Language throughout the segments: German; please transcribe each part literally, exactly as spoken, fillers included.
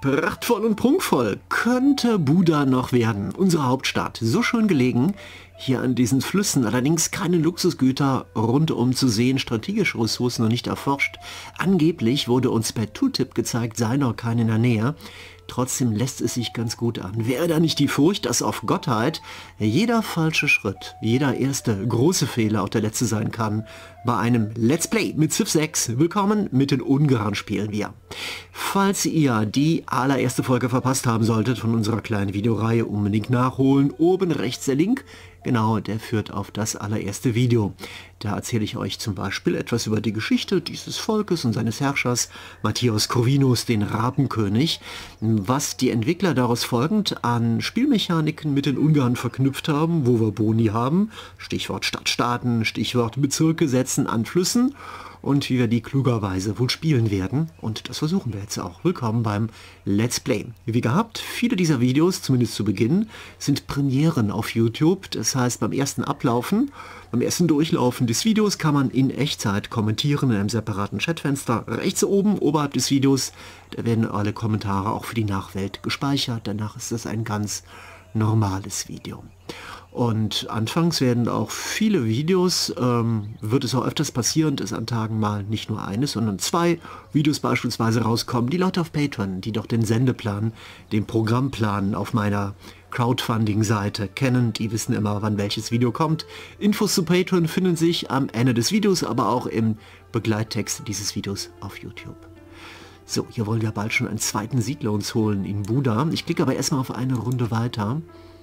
Prachtvoll und prunkvoll könnte Buda noch werden, unsere Hauptstadt. So schön gelegen, hier an diesen Flüssen, allerdings keine Luxusgüter rundum zu sehen, strategische Ressourcen noch nicht erforscht. Angeblich wurde uns per Tooltip gezeigt, sei noch keine in der Nähe. Trotzdem lässt es sich ganz gut an. Wäre da nicht die Furcht, dass auf Gottheit jeder falsche Schritt, jeder erste große Fehler auch der letzte sein kann? Bei einem Let's Play mit Civ sechs. Willkommen mit den Ungarn spielen wir. Falls ihr die allererste Folge verpasst haben solltet von unserer kleinen Videoreihe, unbedingt nachholen. Oben rechts der Link. Genau, der führt auf das allererste Video. Da erzähle ich euch zum Beispiel etwas über die Geschichte dieses Volkes und seines Herrschers, Matthias Corvinus, den Rabenkönig, was die Entwickler daraus folgend an Spielmechaniken mit den Ungarn verknüpft haben, wo wir Boni haben, Stichwort Stadtstaaten, Stichwort Bezirke setzen an Flüssen, und wie wir die klugerweise wohl spielen werden. Und das versuchen wir jetzt auch. Willkommen beim Let's Play. Wie gehabt, viele dieser Videos, zumindest zu Beginn, sind Premieren auf YouTube. Das heißt, beim ersten Ablaufen, beim ersten Durchlaufen des Videos kann man in Echtzeit kommentieren in einem separaten Chatfenster. Rechts oben, oberhalb des Videos, da werden alle Kommentare auch für die Nachwelt gespeichert. Danach ist das ein ganz normales Video. Und anfangs werden auch viele Videos, ähm, wird es auch öfters passieren, dass an Tagen mal nicht nur eines, sondern zwei Videos beispielsweise rauskommen. Die Leute auf Patreon, die doch den Sendeplan, den Programmplan auf meiner Crowdfunding-Seite kennen, die wissen immer, wann welches Video kommt. Infos zu Patreon finden sich am Ende des Videos, aber auch im Begleittext dieses Videos auf YouTube. So, hier wollen wir bald schon einen zweiten Siedler uns holen in Buda. Ich klicke aber erstmal auf eine Runde weiter.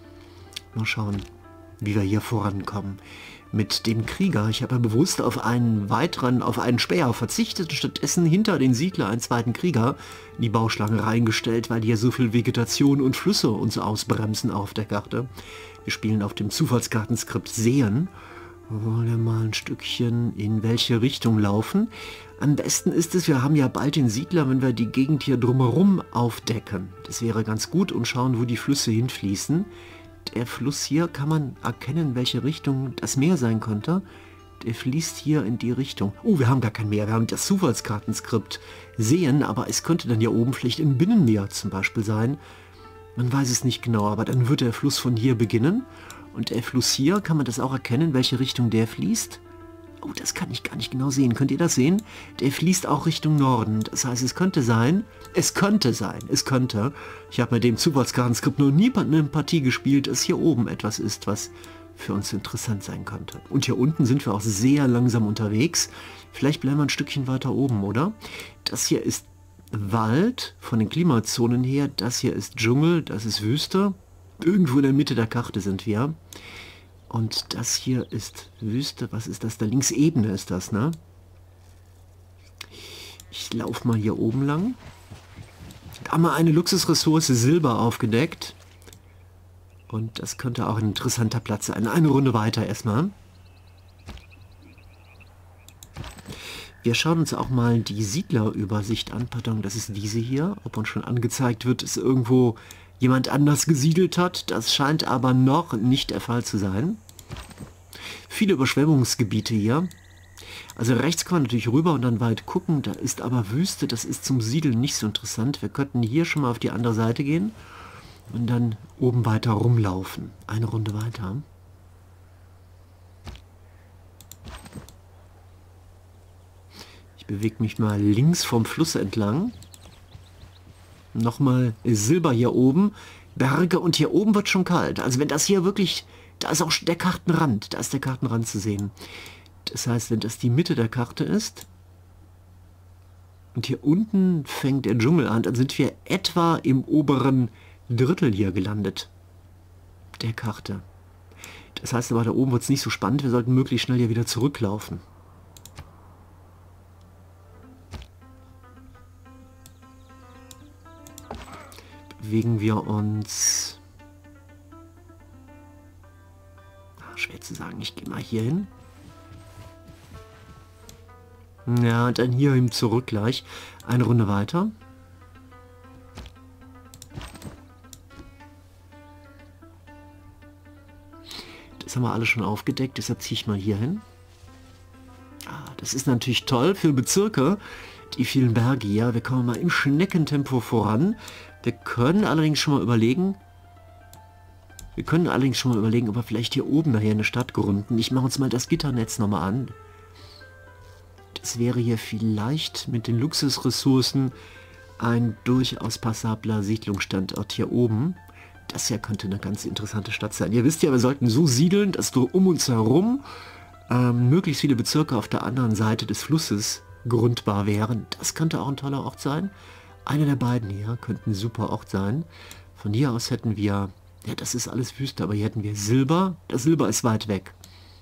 Mal schauen, wie wir hier vorankommen. Mit dem Krieger, ich habe ja bewusst auf einen weiteren, auf einen Späher verzichtet und stattdessen hinter den Siedler einen zweiten Krieger in die Bauschlange reingestellt, weil hier so viel Vegetation und Flüsse uns ausbremsen auf der Karte. Wir spielen auf dem Zufallskartenskript Sehen. Wollen wir mal ein Stückchen in welche Richtung laufen. Am besten ist es, wir haben ja bald den Siedler, wenn wir die Gegend hier drumherum aufdecken. Das wäre ganz gut und schauen, wo die Flüsse hinfließen. Der Fluss hier, kann man erkennen, welche Richtung das Meer sein könnte. Der fließt hier in die Richtung. Oh, wir haben gar kein Meer, wir haben das Zufallskartenskript Sehen, aber es könnte dann hier oben vielleicht ein Binnenmeer zum Beispiel sein. Man weiß es nicht genau, aber dann wird der Fluss von hier beginnen. Und der Fluss hier, kann man das auch erkennen, welche Richtung der fließt? Oh, das kann ich gar nicht genau sehen. Könnt ihr das sehen? Der fließt auch Richtung Norden. Das heißt, es könnte sein, es könnte sein, es könnte. Ich habe mit dem Zufallskartenskript noch nie eine Partie gespielt, dass hier oben etwas ist, was für uns interessant sein könnte. Und hier unten sind wir auch sehr langsam unterwegs. Vielleicht bleiben wir ein Stückchen weiter oben, oder? Das hier ist Wald von den Klimazonen her. Das hier ist Dschungel, das ist Wüste. Irgendwo in der Mitte der Karte sind wir. Und das hier ist Wüste. Was ist das? Da links Ebene ist das, ne? Ich laufe mal hier oben lang. Da haben wir eine Luxusressource Silber aufgedeckt. Und das könnte auch ein interessanter Platz sein. Eine Runde weiter erstmal. Wir schauen uns auch mal die Siedlerübersicht an. Pardon, das ist diese hier. Ob uns schon angezeigt wird, ist irgendwo jemand anders gesiedelt hat. Das scheint aber noch nicht der Fall zu sein. Viele Überschwemmungsgebiete hier. Also rechts kann man natürlich rüber und dann weit gucken. Da ist aber Wüste. Das ist zum Siedeln nicht so interessant. Wir könnten hier schon mal auf die andere Seite gehen und dann oben weiter rumlaufen. Eine Runde weiter. Ich bewege mich mal links vom Fluss entlang. Nochmal Silber hier oben, Berge, und hier oben wird schon kalt. Also wenn das hier wirklich, da ist auch der Kartenrand, da ist der Kartenrand zu sehen. Das heißt, wenn das die Mitte der Karte ist und hier unten fängt der Dschungel an, dann sind wir etwa im oberen Drittel hier gelandet der Karte. Das heißt aber, da oben wird es nicht so spannend, wir sollten möglichst schnell hier wieder zurücklaufen. Bewegen wir uns... Ach, schwer zu sagen, ich gehe mal hier hin. Ja, und dann hier hin zurück gleich. Eine Runde weiter. Das haben wir alle schon aufgedeckt, deshalb ziehe ich mal hier hin. Ah, das ist natürlich toll für Bezirke, die vielen Berge hier. Wir kommen mal im Schneckentempo voran. Wir können allerdings schon mal überlegen, wir können allerdings schon mal überlegen, ob wir vielleicht hier oben nachher eine Stadt gründen. Ich mache uns mal das Gitternetz nochmal an. Das wäre hier vielleicht mit den Luxusressourcen ein durchaus passabler Siedlungsstandort hier oben. Das hier könnte eine ganz interessante Stadt sein. Ihr wisst ja, wir sollten so siedeln, dass so um uns herum ähm, möglichst viele Bezirke auf der anderen Seite des Flusses gründbar wären. Das könnte auch ein toller Ort sein. Einer der beiden hier könnte ein super Ort sein. Von hier aus hätten wir, ja, das ist alles Wüste, aber hier hätten wir Silber. Das Silber ist weit weg.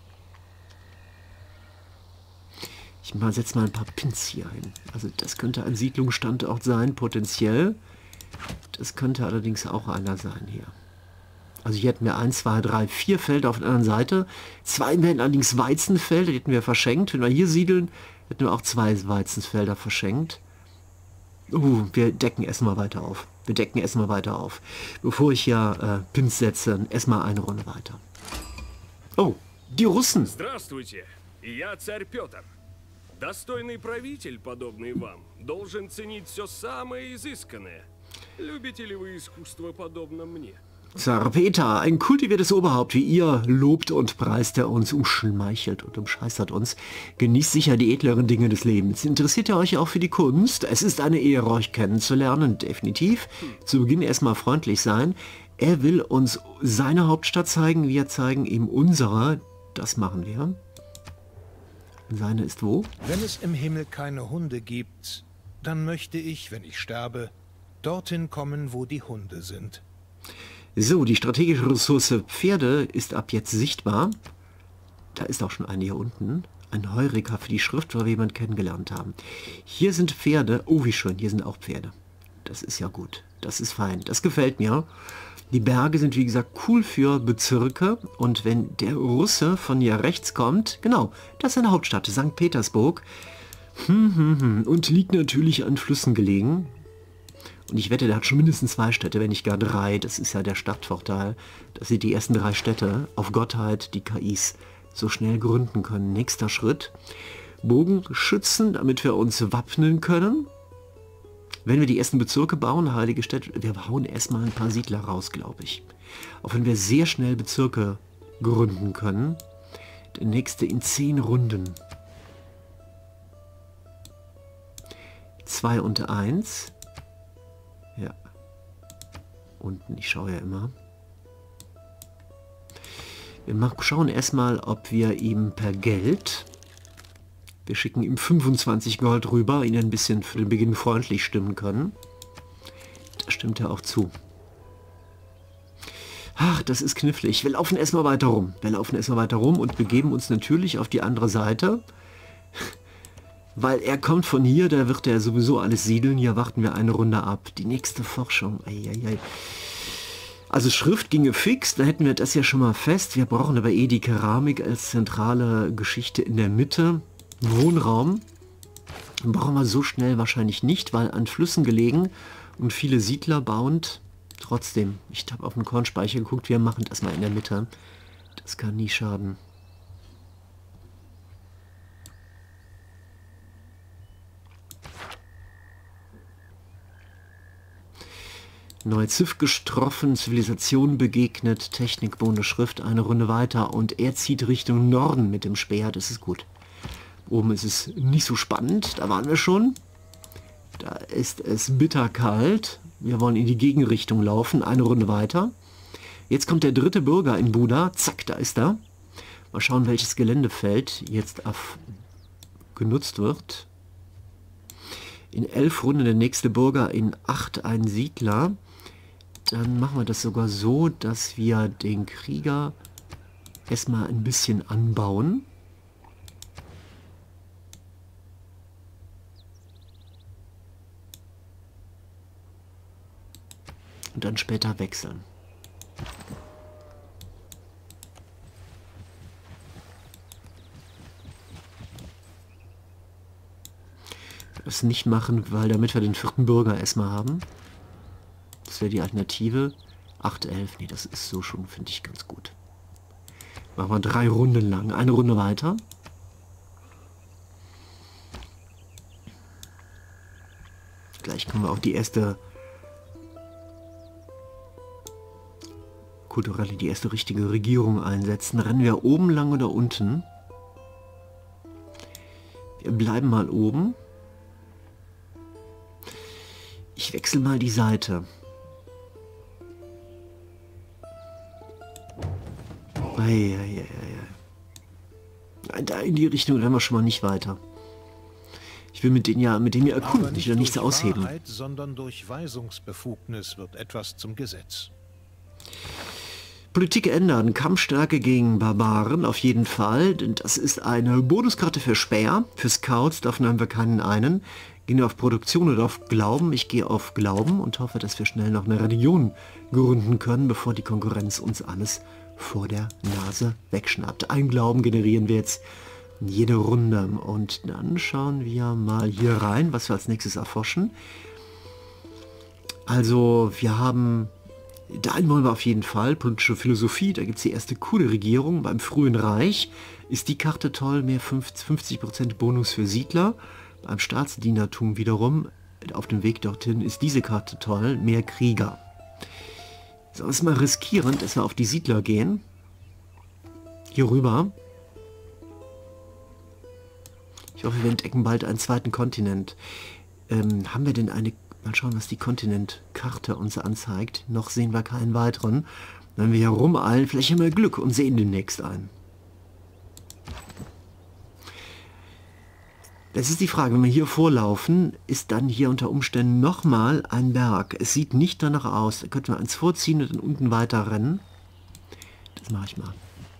Ich mal, setze mal ein paar Pins hier hin. Also das könnte ein Siedlungsstandort sein, potenziell. Das könnte allerdings auch einer sein hier. Also hier hätten wir eins, zwei, drei, vier Felder auf der anderen Seite. Zwei wären allerdings Weizenfelder, die hätten wir verschenkt. Wenn wir hier siedeln, hätten wir auch zwei Weizenfelder verschenkt. Uh, wir decken erstmal weiter auf. Wir decken erstmal weiter auf. Bevor ich hier äh, Pins setze, erstmal eine Runde weiter. Oh, die Russen. Здравствуйте, я царь Петр. Достойный правитель, подобный вам, должен ценить все самое изысканное. Любите ли вы искусство, подобно мне? Zar Peter, ein kultiviertes Oberhaupt wie ihr, lobt und preist er uns, umschmeichelt und umscheißert uns. Genießt sicher die edleren Dinge des Lebens. Interessiert ihr euch auch für die Kunst? Es ist eine Ehre, euch kennenzulernen, definitiv. Zu Beginn erstmal freundlich sein. Er will uns seine Hauptstadt zeigen, wir zeigen ihm unsere. Das machen wir. Seine ist wo? Wenn es im Himmel keine Hunde gibt, dann möchte ich, wenn ich sterbe, dorthin kommen, wo die Hunde sind. So, die strategische Ressource Pferde ist ab jetzt sichtbar. Da ist auch schon eine hier unten. Ein Heureka für die Schrift, weil wir jemanden kennengelernt haben. Hier sind Pferde. Oh, wie schön, hier sind auch Pferde. Das ist ja gut. Das ist fein. Das gefällt mir. Die Berge sind, wie gesagt, cool für Bezirke. Und wenn der Russe von hier rechts kommt, genau, das ist seine Hauptstadt, Sankt Petersburg. Hm, hm, hm. Und liegt natürlich an Flüssen gelegen. Und ich wette, der hat schon mindestens zwei Städte, wenn nicht gar drei. Das ist ja der Stadtvorteil, dass sie die ersten drei Städte auf Gottheit, die K Is, so schnell gründen können. Nächster Schritt. Bogenschützen, damit wir uns wappnen können. Wenn wir die ersten Bezirke bauen, heilige Städte, wir hauen erstmal ein paar Siedler raus, glaube ich. Auch wenn wir sehr schnell Bezirke gründen können. Der nächste in zehn Runden. zwei und eins. Ja. Unten, ich schaue ja immer. Wir schauen erstmal, ob wir ihm per Geld, wir schicken ihm fünfundzwanzig Gold rüber, ihn ein bisschen für den Beginn freundlich stimmen können. Da stimmt er auch zu. Ach, das ist knifflig. Wir laufen erstmal weiter rum. Wir laufen erstmal weiter rum und begeben uns natürlich auf die andere Seite. Weil er kommt von hier, da wird er sowieso alles siedeln. Hier warten wir eine Runde ab. Die nächste Forschung. Eieiei. Also Schrift ginge fix, da hätten wir das ja schon mal fest. Wir brauchen aber eh die Keramik als zentrale Geschichte in der Mitte. Wohnraum. Brauchen wir so schnell wahrscheinlich nicht, weil an Flüssen gelegen und viele Siedler bauend. Trotzdem, ich habe auf den Kornspeicher geguckt, wir machen das mal in der Mitte. Das kann nie schaden. Neue Ziff getroffen, Zivilisation begegnet, Technik, Bohne, Schrift, eine Runde weiter und er zieht Richtung Norden mit dem Speer, das ist gut. Oben ist es nicht so spannend, da waren wir schon. Da ist es bitterkalt, wir wollen in die Gegenrichtung laufen, eine Runde weiter. Jetzt kommt der dritte Bürger in Buda, zack, da ist er. Mal schauen, welches Geländefeld jetzt auf genutzt wird. In elf Runden der nächste Bürger, in acht ein Siedler. Dann machen wir das sogar so, dass wir den Krieger erstmal ein bisschen anbauen. Und dann später wechseln. Das nicht machen, weil damit wir den vierten Bürger erstmal haben. Das wäre die Alternative. acht, elf, nee, das ist so schon, finde ich, ganz gut. Machen wir drei Runden lang. Eine Runde weiter. Gleich können wir auch die erste kulturelle, die erste richtige Regierung einsetzen. Rennen wir oben lang oder unten? Wir bleiben mal oben. Ich wechsle mal die Seite. Eieieiei. Da in die Richtung rennen wir schon mal nicht weiter. Ich will mit denen ja, mit denen wir erkunden, nicht, nichts ausheben. Wahrheit, sondern durch Weisungsbefugnis wird etwas zum Gesetz. Politik ändern, Kampfstärke gegen Barbaren, auf jeden Fall. Denn das ist eine Bonuskarte für Späher, für Scouts, davon haben wir keinen einen. Gehen wir auf Produktion oder auf Glauben? Ich gehe auf Glauben und hoffe, dass wir schnell noch eine Religion gründen können, bevor die Konkurrenz uns alles vor der Nase wegschnappt. Ein Glauben generieren wir jetzt jede Runde. Und dann schauen wir mal hier rein, was wir als nächstes erforschen. Also wir haben, dahin wollen wir auf jeden Fall, politische Philosophie, da gibt es die erste coole Regierung. Beim frühen Reich ist die Karte toll, mehr fünfzig Prozent Bonus für Siedler. Beim Staatsdienertum wiederum, auf dem Weg dorthin, ist diese Karte toll, mehr Krieger. So, ist mal riskierend, dass wir auf die Siedler gehen. Hier rüber. Ich hoffe, wir entdecken bald einen zweiten Kontinent. Ähm, haben wir denn eine... Mal schauen, was die Kontinentkarte uns anzeigt. Noch sehen wir keinen weiteren. Wenn wir hier rumeilen, vielleicht haben wir Glück und sehen demnächst einen. Das ist die Frage, wenn wir hier vorlaufen, ist dann hier unter Umständen nochmal ein Berg. Es sieht nicht danach aus. Da könnten wir eins vorziehen und dann unten weiter rennen. Das mache ich mal.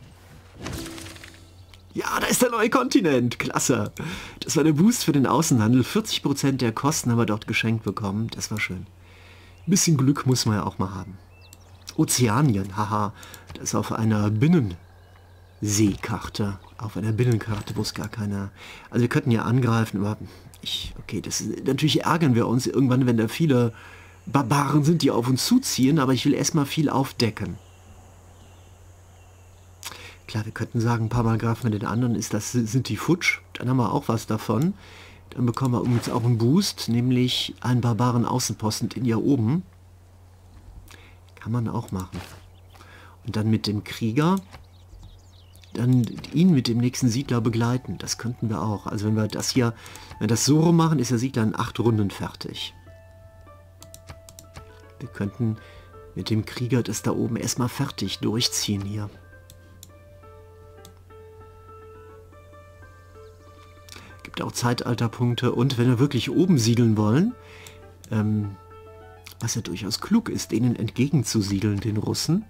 Ja, da ist der neue Kontinent. Klasse. Das war der Boost für den Außenhandel. vierzig Prozent der Kosten haben wir dort geschenkt bekommen. Das war schön. Ein bisschen Glück muss man ja auch mal haben. Ozeanien, haha. Das ist auf einer Binnenseekarte. Auf einer Binnenkarte, wo es gar keine... Also wir könnten ja angreifen, aber ich... Okay, das ist, natürlich ärgern wir uns irgendwann, wenn da viele Barbaren sind, die auf uns zuziehen, aber ich will erstmal viel aufdecken. Klar, wir könnten sagen, ein paar Mal greifen wir den anderen, ist das, sind die futsch, dann haben wir auch was davon. Dann bekommen wir übrigens auch einen Boost, nämlich einen barbaren Außenposten in hier oben. Kann man auch machen. Und dann mit dem Krieger, dann ihn mit dem nächsten Siedler begleiten. Das könnten wir auch. Also wenn wir das hier, wenn wir das so rum machen, ist der Siedler in acht Runden fertig. Wir könnten mit dem Krieger das da oben erstmal fertig durchziehen hier. Gibt auch Zeitalterpunkte. Und wenn wir wirklich oben siedeln wollen, ähm, was ja durchaus klug ist, denen entgegenzusiedeln, den Russen,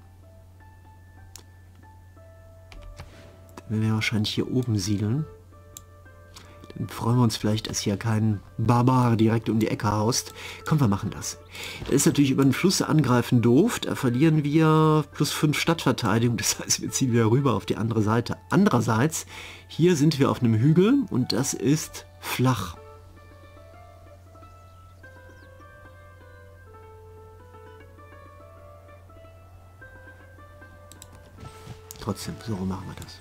dann werden wir wahrscheinlich hier oben siedeln. Dann freuen wir uns vielleicht, dass hier kein Barbar direkt um die Ecke haust. Komm, wir machen das. Da ist natürlich über den Fluss angreifen doof. Da verlieren wir plus fünf Stadtverteidigung. Das heißt, wir ziehen wieder rüber auf die andere Seite. Andererseits, hier sind wir auf einem Hügel und das ist flach. Trotzdem, so machen wir das.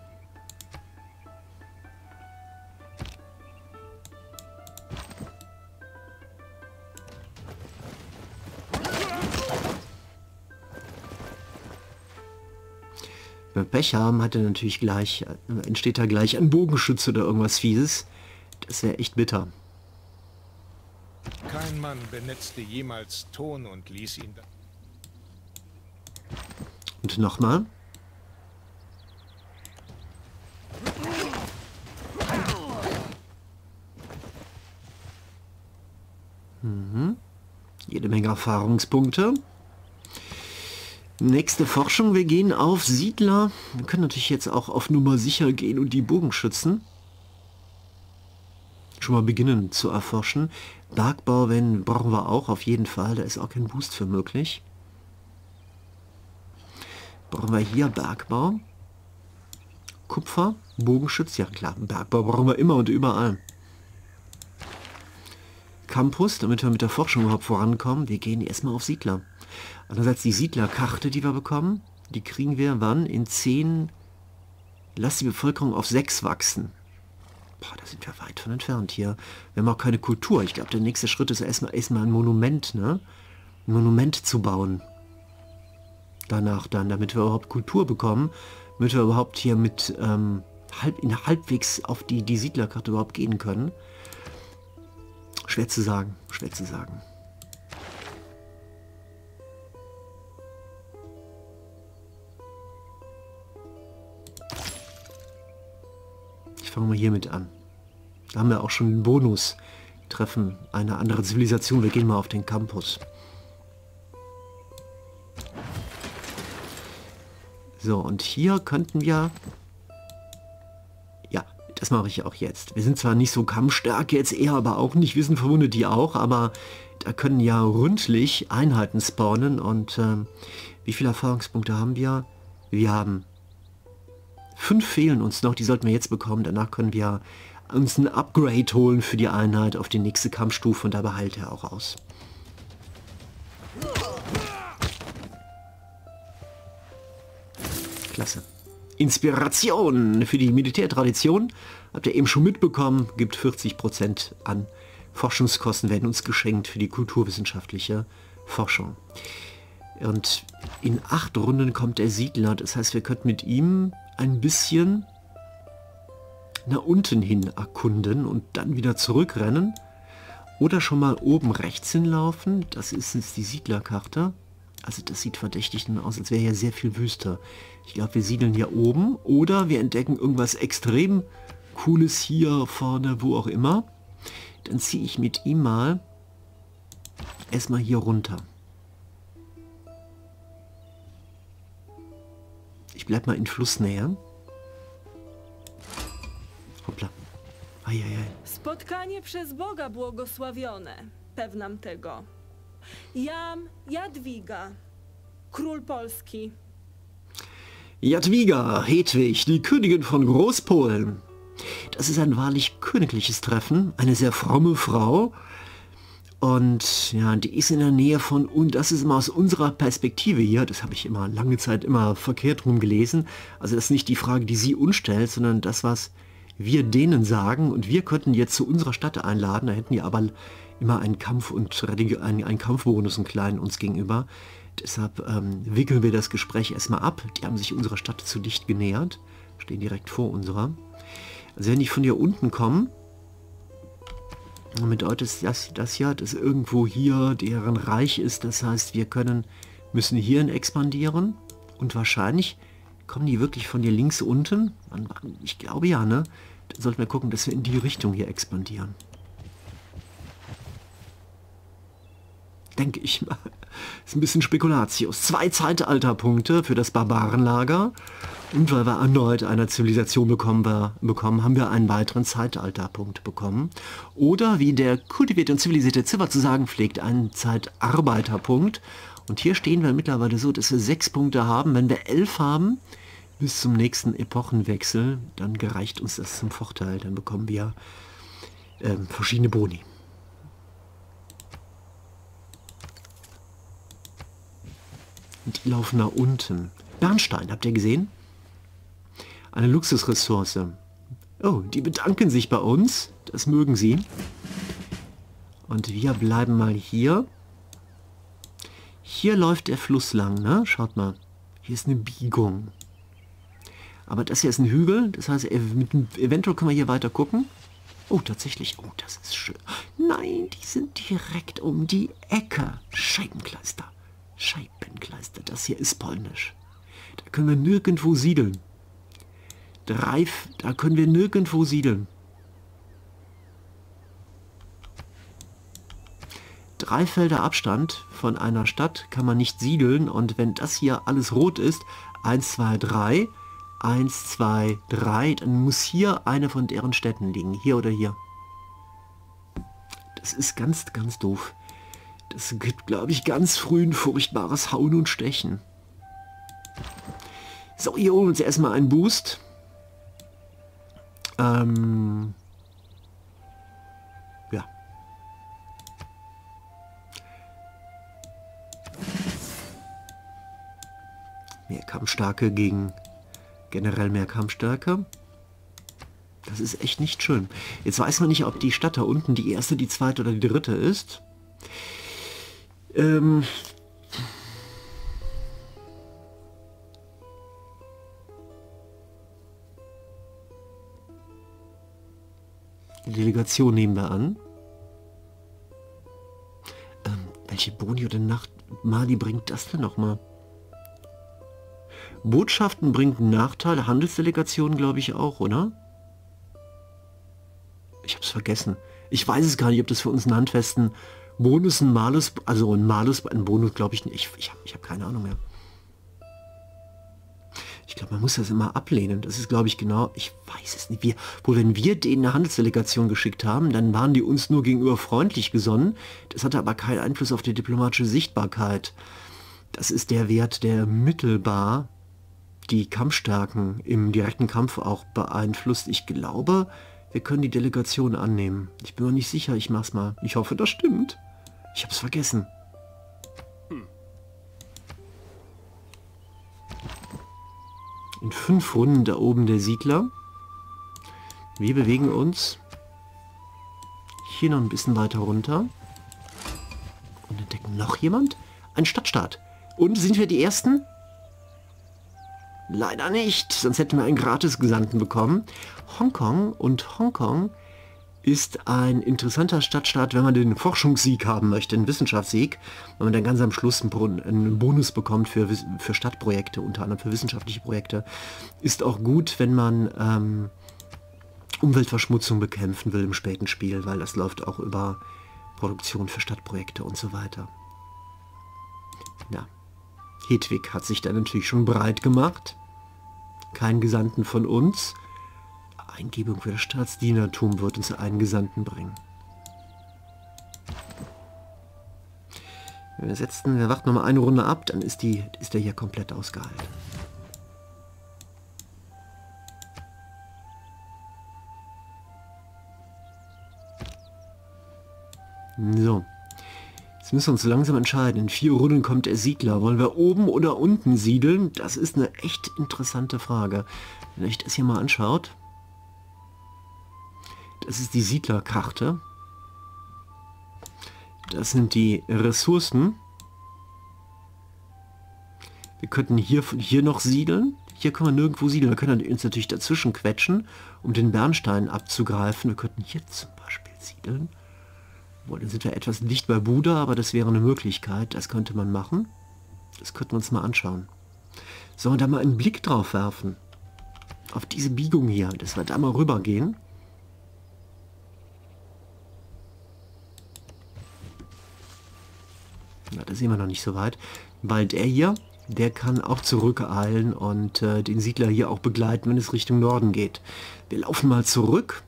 Wenn wir Pech haben, hat er natürlich gleich, entsteht da gleich ein Bogenschütze oder irgendwas Fieses. Das wäre echt bitter. Kein Mann benetzte jemals Ton und ließ ihn... Und nochmal. Mhm. Jede Menge Erfahrungspunkte. Nächste Forschung, wir gehen auf Siedler. Wir können natürlich jetzt auch auf Nummer sicher gehen und die Bogenschützen schon mal beginnen zu erforschen. Bergbau, wenn, brauchen wir auch auf jeden Fall, da ist auch kein Boost für möglich. Brauchen wir hier Bergbau. Kupfer, Bogenschütz, ja klar, Bergbau brauchen wir immer und überall. Campus, damit wir mit der Forschung überhaupt vorankommen. Wir gehen erstmal auf Siedler. Andererseits die Siedlerkarte, die wir bekommen, die kriegen wir wann? In zehn, lass die Bevölkerung auf sechs wachsen. Boah, da sind wir weit von entfernt hier. Wir haben auch keine Kultur. Ich glaube, der nächste Schritt ist erstmal erstmal ein Monument, ne? Ein Monument zu bauen. Danach dann, damit wir überhaupt Kultur bekommen, damit wir überhaupt hier mit ähm, halb, in halbwegs auf die, die Siedlerkarte überhaupt gehen können. Schwer zu sagen, schwer zu sagen. Ich fange mal hiermit an. Da haben wir auch schon den Bonus. Wir treffen eine andere Zivilisation. Wir gehen mal auf den Campus. So, und hier könnten wir... Ja, das mache ich auch jetzt. Wir sind zwar nicht so kampfstark jetzt eher, aber auch nicht. Wir sind verwundet, die auch, aber da können ja rundlich Einheiten spawnen. Und ähm, wie viele Erfahrungspunkte haben wir? Wir haben... Fünf fehlen uns noch, die sollten wir jetzt bekommen. Danach können wir uns ein Upgrade holen für die Einheit auf die nächste Kampfstufe und dabei heilt er auch aus. Klasse. Inspiration für die Militärtradition. Habt ihr eben schon mitbekommen, gibt vierzig Prozent an Forschungskosten werden uns geschenkt für die kulturwissenschaftliche Forschung. Und in acht Runden kommt der Siedler. Das heißt, wir könnten mit ihm ein bisschen nach unten hin erkunden und dann wieder zurückrennen. Oder schon mal oben rechts hinlaufen. Das ist jetzt die Siedlerkarte. Also das sieht verdächtig aus, als wäre hier sehr viel Wüste. Ich glaube, wir siedeln hier oben. Oder wir entdecken irgendwas extrem Cooles hier vorne, wo auch immer. Dann ziehe ich mit ihm mal erstmal hier runter. Ich bleib mal in Flussnähe. Hoppla. Ajajaj. Spotkanie przez Boga błogosławione. Pewnam tego. Jam Jadwiga, Król Polski. Jadwiga, Hedwig, die Königin von Großpolen. Das ist ein wahrlich königliches Treffen. Eine sehr fromme Frau. Und ja, die ist in der Nähe von, und das ist immer aus unserer Perspektive hier, das habe ich immer lange Zeit immer verkehrt rum gelesen. Also das ist nicht die Frage, die sie uns stellt, sondern das, was wir denen sagen. Und wir könnten jetzt zu unserer Stadt einladen, da hätten die aber immer einen Kampf und einen, einen Kampfbonus, einen kleinen uns gegenüber. Deshalb ähm, wickeln wir das Gespräch erstmal ab. Die haben sich unserer Stadt zu dicht genähert, stehen direkt vor unserer. Also wenn die von hier unten kommen, bedeutet das, das ja, dass irgendwo hier deren Reich ist. Das heißt, wir können, müssen hierhin expandieren. Und wahrscheinlich kommen die wirklich von hier links unten. Ich glaube ja, ne? Dann sollten wir gucken, dass wir in die Richtung hier expandieren. Denke ich mal. Ist ein bisschen Spekulatius. Zwei Zeitalterpunkte für das Barbarenlager. Und weil wir erneut eine Zivilisation bekommen, wir, bekommen, haben wir einen weiteren Zeitalterpunkt bekommen. Oder wie der kultivierte und zivilisierte Ziffer zu sagen pflegt, einen Zeitarbeiterpunkt. Und hier stehen wir mittlerweile so, dass wir sechs Punkte haben. Wenn wir elf haben, bis zum nächsten Epochenwechsel, dann gereicht uns das zum Vorteil. Dann bekommen wir äh, verschiedene Boni. Und die laufen nach unten. Bernstein, habt ihr gesehen? Eine Luxusressource. Oh, die bedanken sich bei uns. Das mögen sie. Und wir bleiben mal hier. Hier läuft der Fluss lang, ne? Schaut mal. Hier ist eine Biegung. Aber das hier ist ein Hügel. Das heißt, eventuell können wir hier weiter gucken. Oh, tatsächlich. Oh, das ist schön. Nein, die sind direkt um die Ecke. Scheibenkleister. Scheibenkleister. Das hier ist polnisch. Da können wir nirgendwo siedeln. Drei, da können wir nirgendwo siedeln. Drei Felder Abstand von einer Stadt kann man nicht siedeln. Und wenn das hier alles rot ist, eins, zwei, drei, eins, zwei, drei, dann muss hier eine von deren Städten liegen. Hier oder hier. Das ist ganz, ganz doof. Das gibt, glaube ich, ganz früh ein furchtbares Hauen und Stechen. So, hier holen wir uns erstmal einen Boost. Ähm... Ja. Mehr Kampfstärke gegen generell mehr Kampfstärke. Das ist echt nicht schön. Jetzt weiß man nicht, ob die Stadt da unten die erste, die zweite oder die dritte ist. Ähm... Die Delegation nehmen wir an. Ähm, welche Boni oder Nacht Mali bringt das denn nochmal? Botschaften bringt Nachteile, Handelsdelegationen glaube ich auch, oder? Ich habe es vergessen. Ich weiß es gar nicht, ob das für uns einen handfesten Bonus, ein Malus, also ein Malus, ein Bonus glaube ich nicht. Ich, ich habe ich hab keine Ahnung mehr. Ich glaube, man muss das immer ablehnen. Das ist, glaube ich, genau, ich weiß es nicht. Wir, wohl, wenn wir denen eine Handelsdelegation geschickt haben, dann waren die uns nur gegenüber freundlich gesonnen. Das hatte aber keinen Einfluss auf die diplomatische Sichtbarkeit. Das ist der Wert, der mittelbar die Kampfstärken im direkten Kampf auch beeinflusst. Ich glaube, wir können die Delegation annehmen. Ich bin mir nicht sicher, ich mach's mal. Ich hoffe, das stimmt. Ich hab's vergessen. In fünf Runden da oben der Siedler. Wir bewegen uns hier noch ein bisschen weiter runter. Und entdecken noch jemand? Ein Stadtstaat. Und sind wir die Ersten? Leider nicht, sonst hätten wir einen Gratis-Gesandten bekommen. Hongkong und Hongkong ist ein interessanter Stadtstaat, wenn man den Forschungssieg haben möchte, einen Wissenschaftssieg, wenn man dann ganz am Schluss einen, einen Bonus bekommt für, für Stadtprojekte, unter anderem für wissenschaftliche Projekte. Ist auch gut, wenn man ähm, Umweltverschmutzung bekämpfen will im späten Spiel, weil das läuft auch über Produktion für Stadtprojekte und so weiter. Ja. Hedwig hat sich da natürlich schon breit gemacht. Kein Gesandten von uns. Eingebung für das Staatsdienertum wird uns einen Gesandten bringen. Wir setzen, wir warten noch mal eine Runde ab, dann ist, die, ist der hier komplett ausgeheilt. So. Jetzt müssen wir uns langsam entscheiden. In vier Runden kommt der Siedler. Wollen wir oben oder unten siedeln? Das ist eine echt interessante Frage. Wenn ihr euch das hier mal anschaut. Das ist die Siedlerkarte. Das sind die Ressourcen. Wir könnten hier, hier noch siedeln. Hier können wir nirgendwo siedeln. Wir können uns natürlich dazwischen quetschen, um den Bernstein abzugreifen. Wir könnten hier zum Beispiel siedeln. Dann sind wir etwas dicht bei Buda, aber das wäre eine Möglichkeit. Das könnte man machen. Das könnten wir uns mal anschauen. Sollen wir da mal einen Blick drauf werfen? Auf diese Biegung hier, dass wir da mal rüber gehen. Ja, da sehen wir noch nicht so weit. Weil der hier, der kann auch zurückeilen und äh, den Siedler hier auch begleiten, wenn es Richtung Norden geht. Wir laufen mal zurück.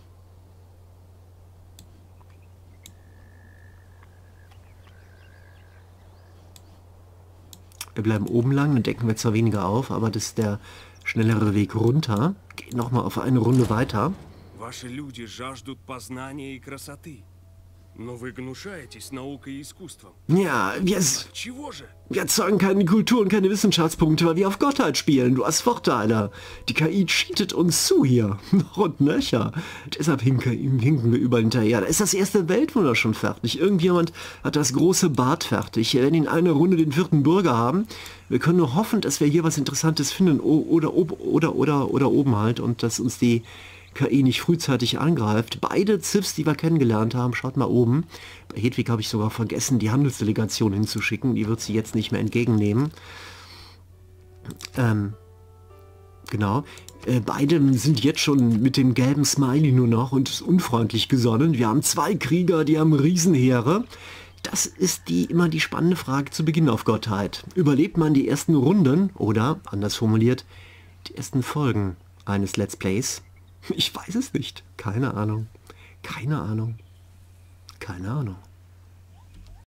Wir bleiben oben lang, dann decken wir zwar weniger auf, aber das ist der schnellere Weg runter. Geht nochmal auf eine Runde weiter. Ваши люди жаждут познания и красоты. Но вы гнушаетесь наукой и искусством. Ja, wir, Чего же? wir erzeugen keine Kultur und keine Wissenschaftspunkte, weil wir auf Gottheit spielen. Du hast Vorteile. Die K I cheatet uns zu hier. Noch und nöcher. Deshalb hinken, hinken wir überall hinterher. Da ist das erste Weltwunder schon fertig. Irgendjemand hat das große Bad fertig. Wir werden in einer Runde den vierten Bürger haben. Wir können nur hoffen, dass wir hier was Interessantes finden. Oder, oder, oder, oder, oder oben halt. Und dass uns die K I nicht frühzeitig angreift. Beide Ziffs, die wir kennengelernt haben, schaut mal oben. Bei Hedwig habe ich sogar vergessen, die Handelsdelegation hinzuschicken. Die wird sie jetzt nicht mehr entgegennehmen. Ähm, genau. Äh, beide sind jetzt schon mit dem gelben Smiley nur noch und ist unfreundlich gesonnen. Wir haben zwei Krieger, die haben Riesenheere. Das ist die immer die spannende Frage zu Beginn auf Gottheit. Überlebt man die ersten Runden oder, anders formuliert, die ersten Folgen eines Let's Plays? Ich weiß es nicht. Keine Ahnung. Keine Ahnung. Keine Ahnung.